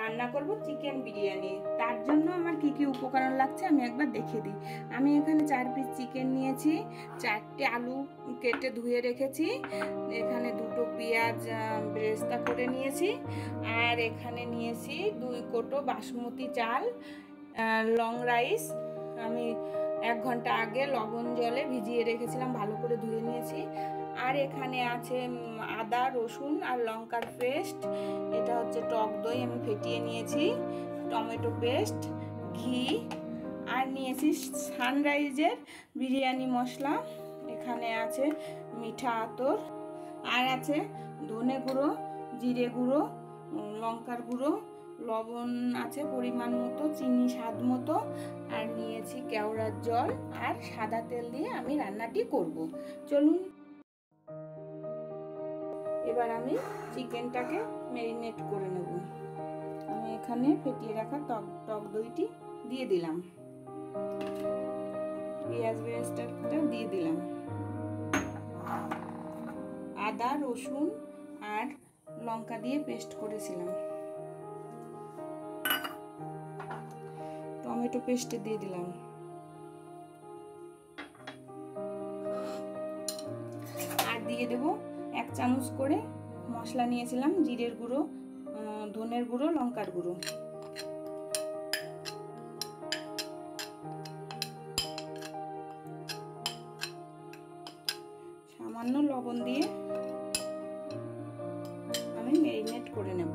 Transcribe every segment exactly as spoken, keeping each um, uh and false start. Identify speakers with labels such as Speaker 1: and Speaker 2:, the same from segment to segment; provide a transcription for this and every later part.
Speaker 1: রান্না করব চিকেন বিরিয়ানি। তার জন্য আমার কি কি উপকরণ লাগছে আমি একবার দেখে দিই। আমি এখানে চার পিস চিকেন নিয়েছি, চারটে আলু কেটে ধুয়ে রেখেছি, এখানে দুটো পেঁয়াজ বেরেস্তা করে নিয়েছি, আর এখানে নিয়েছি দুই কোটো বাসমতি চাল, লং রাইস আমি এক ঘন্টা আগে লবণ জলে ভিজিয়ে রেখেছিলাম, ভালো করে ধুয়ে নিয়েছি। আর এখানে আছে আদা রসুন আর লঙ্কার পেস্ট, এটা হচ্ছে টক দই আমি ফেটিয়ে নিয়েছি, টমেটো পেস্ট, ঘি, আর নিয়েছি সানরাইজের বিরিয়ানি মশলা, এখানে আছে মিঠা আতর, আর আছে ধনে গুঁড়ো, জিরে গুঁড়ো, লঙ্কার গুঁড়ো, লবণ আছে পরিমাণ মতো, চিনি স্বাদ মতো, আর নিয়েছি কেওড়ার জল আর সাদা তেল দিয়ে আমি রান্নাটি করব। চলুন এবার আমি চিকেনটাকে ম্যারিনেট করে নেব। আমি এখানে ফেটিয়ে রাখা টক টক দইটি দিয়ে দিলাম, পেঁয়াজ বেরেস্তাটা দিয়ে দিলাম, আদা রসুন আর লঙ্কা দিয়ে পেস্ট করেছিলাম, টমেটো পেস্ট দিয়ে দিলাম, আর দিয়ে দেব এক চামচ করে মশলা নিয়েছিলাম, জিরের গুঁড়ো, ধনের গুঁড়ো, লঙ্কার গুঁড়ো, সামান্য লবণ দিয়ে আমি ম্যারিনেট করে নেব।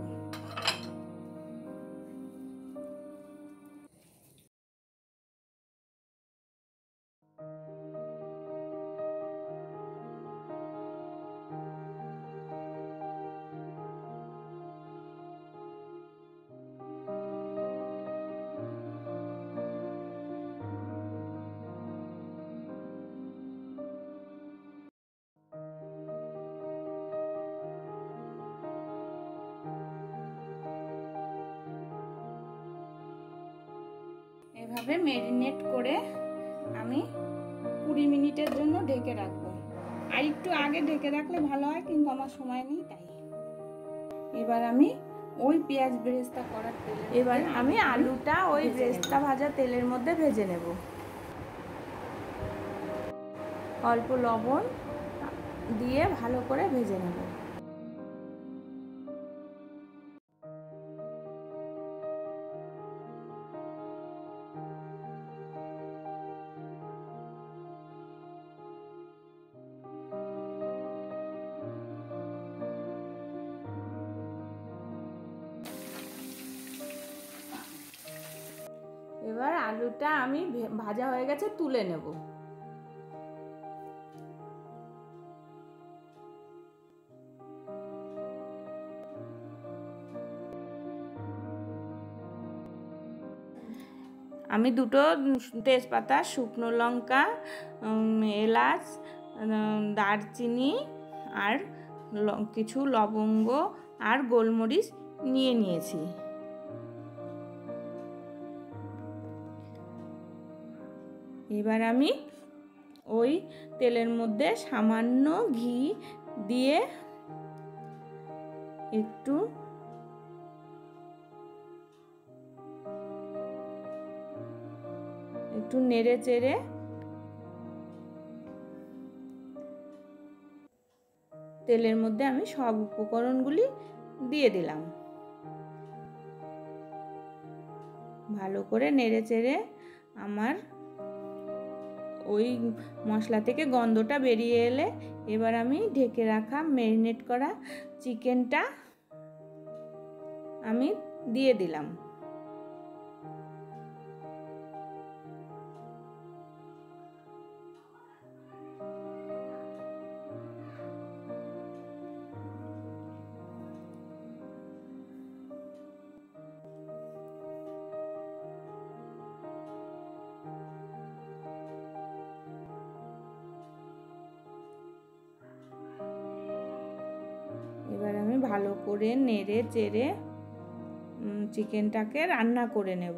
Speaker 1: এভাবে ম্যারিনেট করে আমি কুড়ি মিনিটের জন্য ঢেকে রাখবো। আর একটু আগে ঢেকে রাখলে ভালো হয়, কিন্তু আমার সময় নেই তাই। এবার আমি ওই পেঁয়াজ বেরেস্তা করার তেলে এবার আমি আলুটা ওই বেরেস্তা ভাজা তেলের মধ্যে ভেজে নেব। অল্প লবণ দিয়ে ভালো করে ভেজে নেব। এবার আলুটা আমি ভাজা হয়ে গেছে তুলে নেব। আমি দুটো তেজপাতা, শুকনো লঙ্কা, এলাচ, দারচিনি আর কিছু লবঙ্গ আর গোলমরিচ নিয়ে নিয়েছি। এবার আমি ওই তেলের মধ্যে সামান্য ঘি দিয়ে একটু একটু নেড়ে চেড়ে তেলের মধ্যে আমি সব উপকরণগুলি দিয়ে দিলাম। ভালো করে নেড়ে চেড়ে আমার ওই মশলা থেকে গন্ধটা বেরিয়ে এলে এবার আমি ঢেকে রাখা ম্যারিনেট করা চিকেনটা আমি দিয়ে দিলাম। এবার আমি ভালো করে নেড়ে চেড়ে চিকেনটাকে রান্না করে নেব।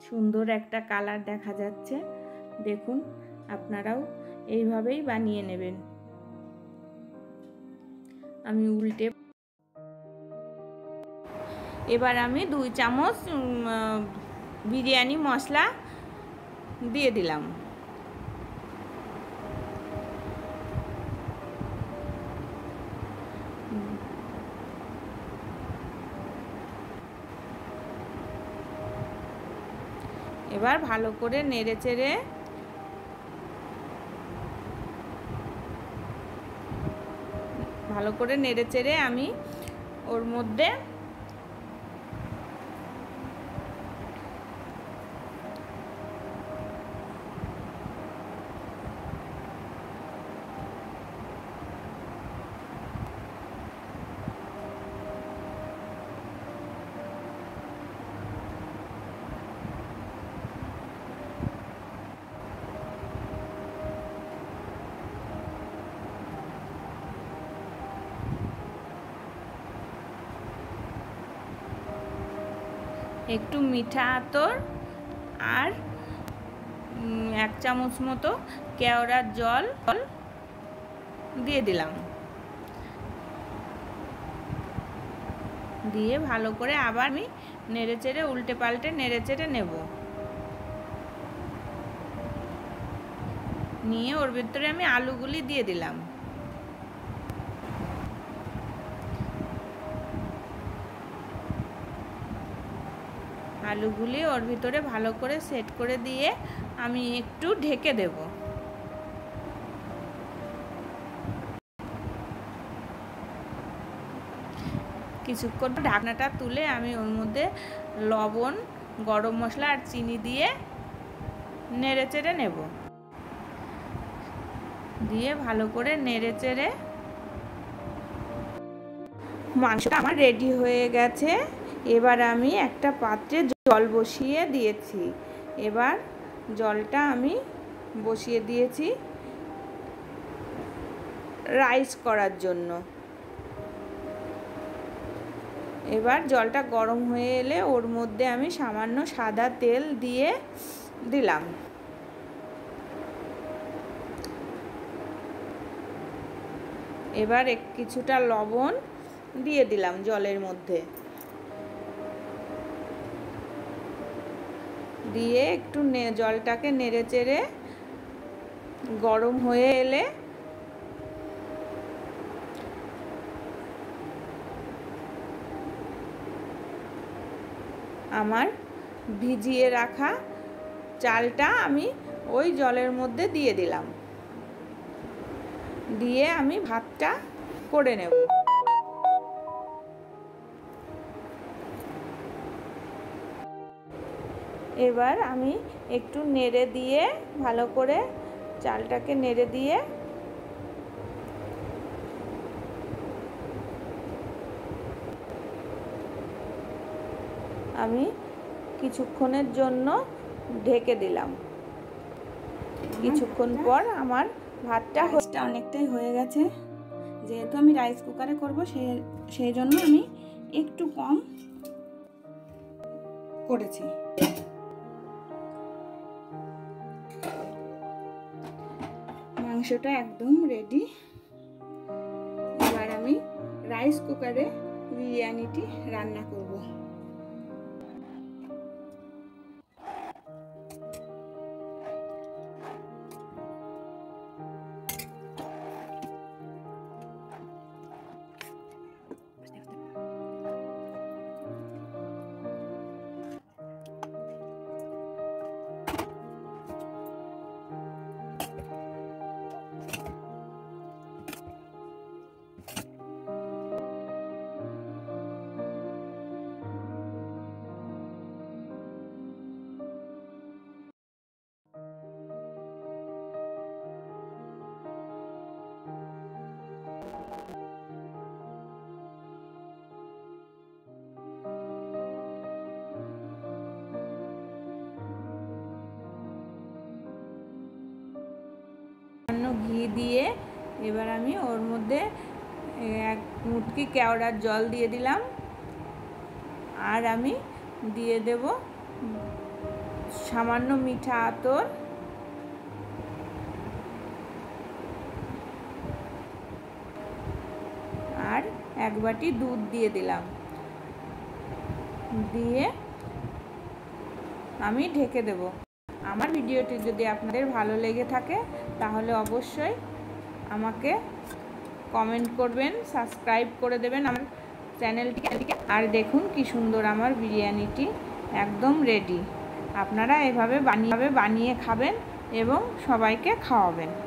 Speaker 1: সুন্দর একটা কালার দেখা যাচ্ছে। দেখুন, আপনারাও এইভাবেই বানিয়ে নেবেন। আমি উল্টে এবার আমি দুই চামচ বিরিয়ানি মশলা দিয়ে দিলাম। এবার ভালো করে নেড়ে চেড়ে ভালো করে নেড়ে চেড়ে আমি ওর মধ্যে একটু মিঠা আতর আর এক চামচ মতো কেওড়ার জল দিয়ে দিলাম। দিয়ে ভালো করে আবার আমি নেড়ে চেড়ে উল্টে পাল্টে নেড়ে চেড়ে নেব। নিয়ে ওর ভিতরে আমি আলুগুলি দিয়ে দিলাম। আলুগুলি ওর ভিতরে ভালো করে সেট করে দিয়ে আমি একটু ঢেকে দেব। কিছুক্ষণ ঢাকনাটা তুলে আমি ওর মধ্যে লবণ, গরম মশলা আর চিনি দিয়ে নেড়ে চেড়ে নেব। দিয়ে ভালো করে নেড়ে চেড়ে মাংসটা আমার রেডি হয়ে গেছে। এবার আমি একটা পাত্রে জল বসিয়ে দিয়েছি। এবার জলটা আমি বসিয়ে দিয়েছি রাইস করার জন্য। এবার জলটা গরম হয়ে এলে ওর মধ্যে আমি সামান্য সাদা তেল দিয়ে দিলাম। এবার কিছুটা লবণ দিয়ে দিলাম জলের মধ্যে। দিয়ে একটু জলটাকে নেড়ে চেড়ে গরম হয়ে এলে আমার ভিজিয়ে রাখা চালটা আমি ওই জলের মধ্যে দিয়ে দিলাম। দিয়ে আমি ভাতটা করে নেব। এবার আমি একটু নেড়ে দিয়ে ভালো করে চালটাকে নেড়ে দিয়ে আমি কিছুক্ষণের জন্য ঢেকে দিলাম। কিছুক্ষণ পর আমার ভাতটা অনেকটাই হয়ে গেছে। যেহেতু আমি রাইস কুকারে করব সেই সেই জন্য আমি একটু কম করেছি। মাংসটা একদম রেডি। এবার আমি রাইস কুকারে বিরিয়ানিটি রান্না করব। ঘি দিয়ে এবার আমি ওর মধ্যে এক মুটকি কেওড়ার জল দিয়ে দিলাম। আর আমি দিয়ে দেব সামান্য মিঠা আতর, আর এক বাটি দুধ দিয়ে দিলাম। দিয়ে আমি ঢেকে দেব। আমার ভিডিওটি যদি আপনাদের ভালো লেগে থাকে তাহলে অবশ্যই আমাকে কমেন্ট করবেন, সাবস্ক্রাইব করে দেবেন আমার চ্যানেলটিকে। আর দেখুন কি সুন্দর আমার বিরিয়ানিটি একদম রেডি। আপনারা এভাবে বানিয়ে বানিয়ে খাবেন এবং সবাইকে খাওয়াবেন।